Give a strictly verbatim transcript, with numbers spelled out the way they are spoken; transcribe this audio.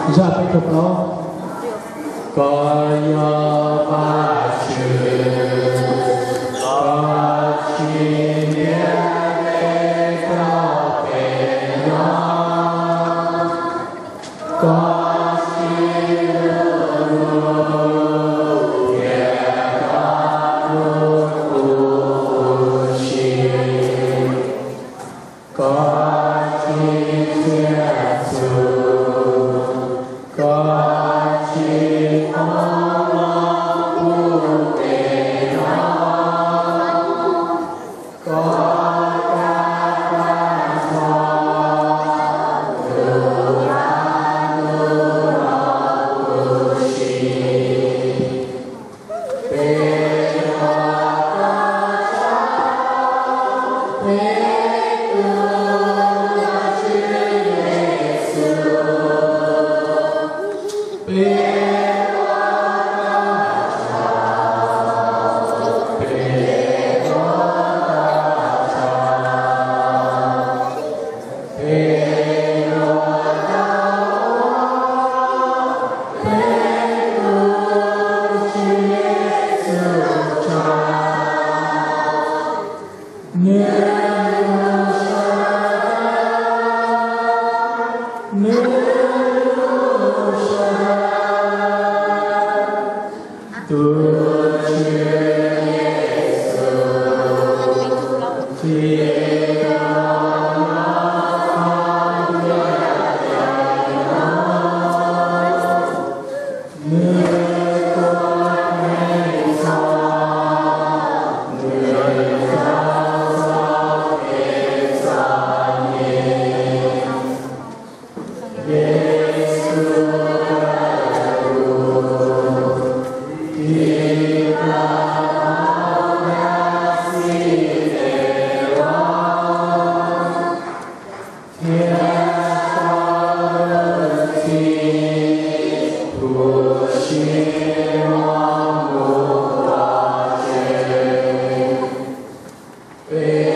下背个包，各有八十，各去年的高飞扬，各西路天高路不息，各去天主。 各起风浪不悲伤，各大万川路然路绕不息，悲欢的唱，悲歌的是耶稣。 别忘了唱，别忘了唱，别忘了我，别不去耶稣唱，念不舍得，念不舍。 独去耶稣，记得那方言的你过美长，你早早别在意，耶稣的路。 一个好西北望，天上的星，不希望不挂谁。